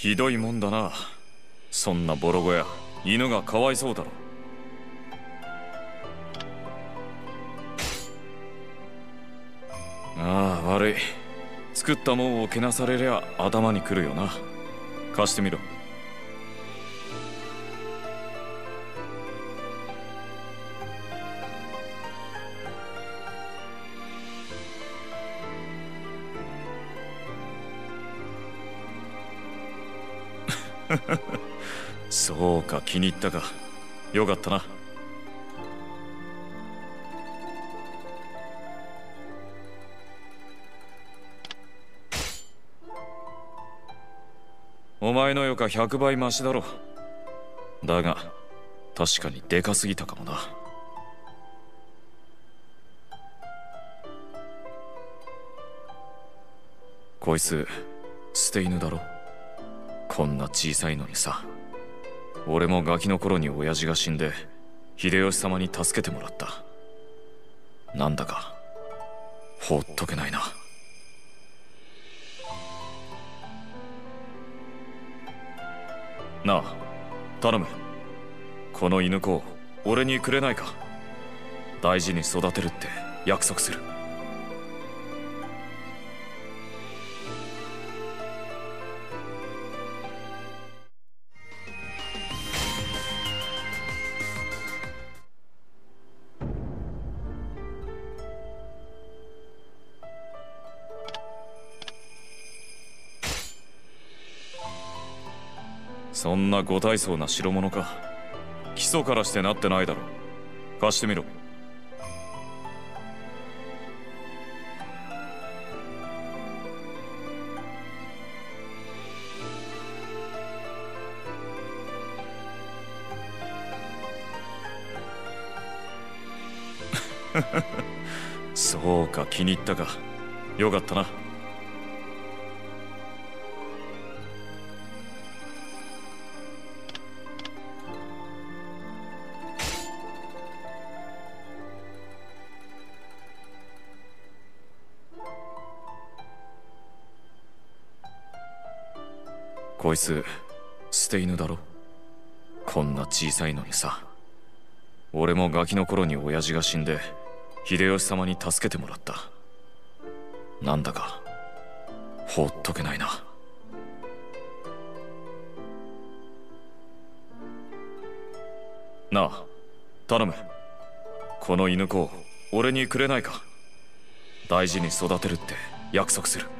ひどいもんだな。そんなボロ小屋、犬がかわいそうだろ。ああ、悪い。作ったもんをけなされりゃ頭にくるよな。貸してみろ。そうか、気に入ったか。よかったな。お前のよか100倍マシだろ。だが確かにでかすぎたかもな。こいつ捨て犬だろ。こんな小さいのにさ。俺もガキの頃に親父が死んで秀吉様に助けてもらった。なんだか放っとけないな。なあ、頼む。この犬子を俺にくれないか。大事に育てるって約束する。そんなご大層な代物か。基礎からしてなってないだろ。貸してみろ。そうか、気に入ったか。よかったな。こいつ捨て犬だろ。こんな小さいのにさ。俺もガキの頃に親父が死んで秀吉様に助けてもらった。なんだか放っとけないな。なあ、頼む。この犬子を俺にくれないか。大事に育てるって約束する。